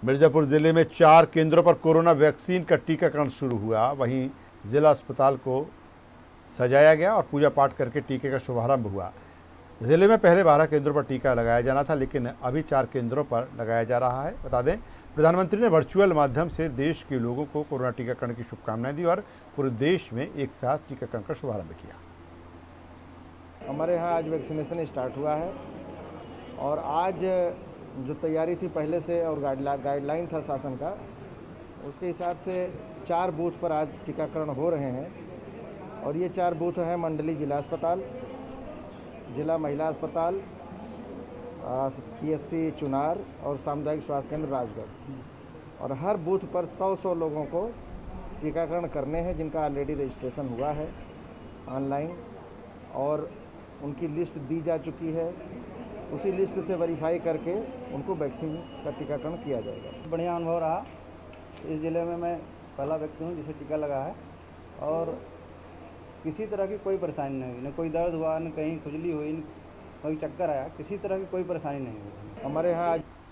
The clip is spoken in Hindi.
मिर्जापुर जिले में 4 केंद्रों पर कोरोना वैक्सीन का टीकाकरण शुरू हुआ। वहीं जिला अस्पताल को सजाया गया और पूजा पाठ करके टीके का शुभारंभ हुआ। जिले में पहले 12 केंद्रों पर टीका लगाया जाना था, लेकिन अभी 4 केंद्रों पर लगाया जा रहा है। बता दें, प्रधानमंत्री ने वर्चुअल माध्यम से देश के लोगों को कोरोना टीकाकरण की शुभकामनाएं दी और पूरे देश में एक साथ टीकाकरण का शुभारंभ किया। हमारे यहाँ आज वैक्सीनेशन स्टार्ट हुआ है और आज जो तैयारी थी पहले से और गाइडलाइन था शासन का, उसके हिसाब से 4 बूथ पर आज टीकाकरण हो रहे हैं। और ये 4 बूथ हैं मंडली जिला अस्पताल, जिला महिला अस्पताल, PSC चुनार और सामुदायिक स्वास्थ्य केंद्र राजगढ़। और हर बूथ पर 100 लोगों को टीकाकरण करने हैं, जिनका ऑलरेडी रजिस्ट्रेशन हुआ है ऑनलाइन और उनकी लिस्ट दी जा चुकी है। उसी लिस्ट से वेरीफाई करके उनको वैक्सीन का टीकाकरण किया जाएगा। बढ़िया अनुभव रहा। इस ज़िले में मैं पहला व्यक्ति हूँ जिसे टीका लगा है और किसी तरह की कोई परेशानी नहीं हुई, न कोई दर्द हुआ, न कहीं खुजली हुई, न कोई चक्कर आया, किसी तरह की कोई परेशानी नहीं हुई। हमारे यहाँ आज